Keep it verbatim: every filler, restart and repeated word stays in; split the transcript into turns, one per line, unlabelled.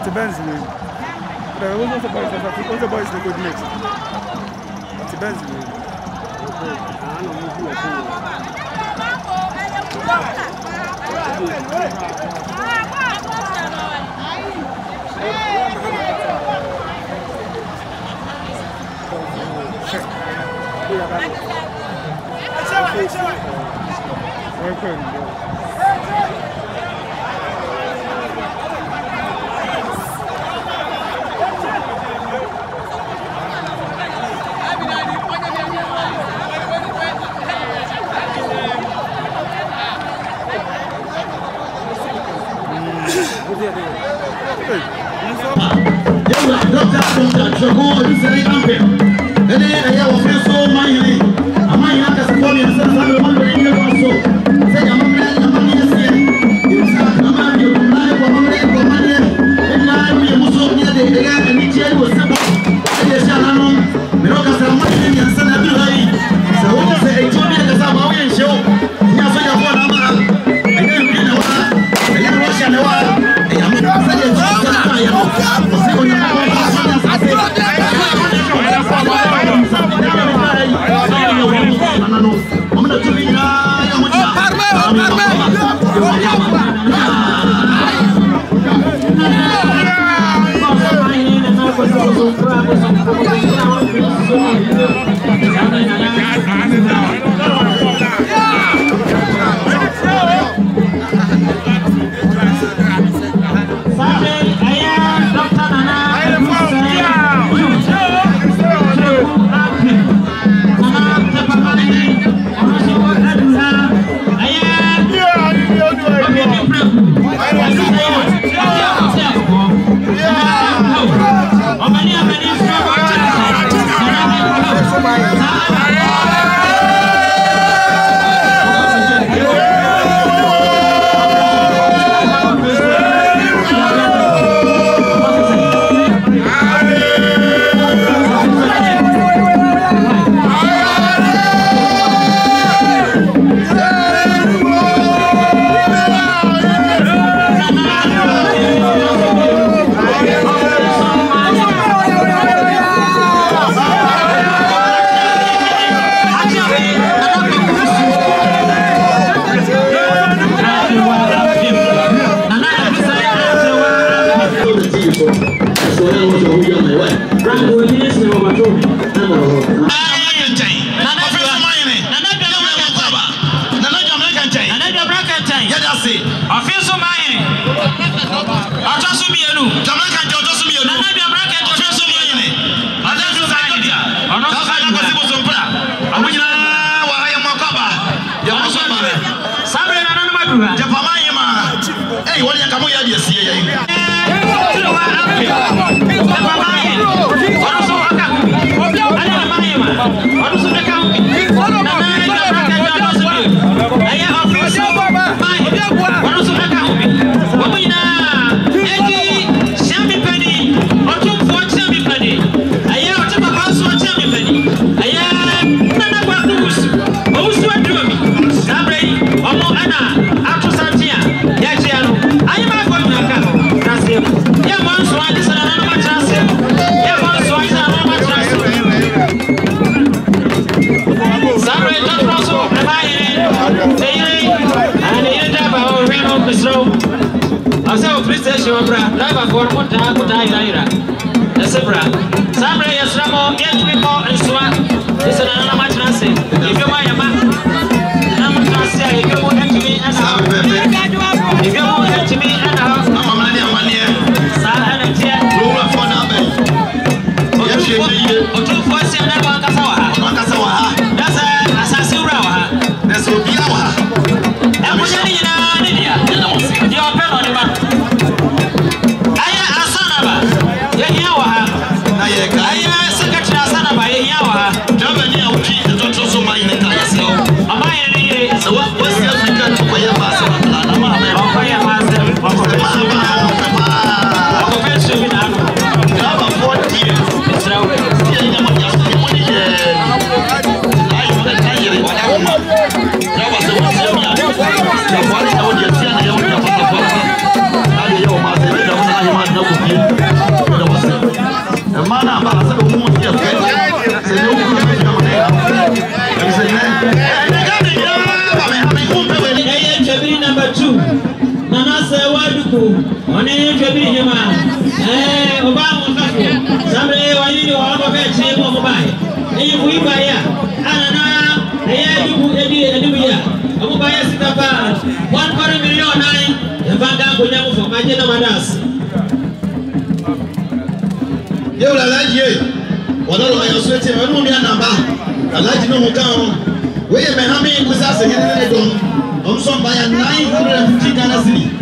the Benz. There was also boys that are also boys that could mix. The Benz. I don't know who I
Aya secretary Asana by mpanyinfo yi ba ya ana na ɛyɛ adibu edi adibu ya ɔmo ba ya sika pa one quarter million nine ɛfa nka akonya mo fɔ magye na madas
yewura alaji ye wɔlɔlɔ ayɔ so eti ɛnu mi anaba alaji no ho kan ho weye mehame kusa se hene ne dom ɔmo so ba ya nine hundred fifty Ghana cedi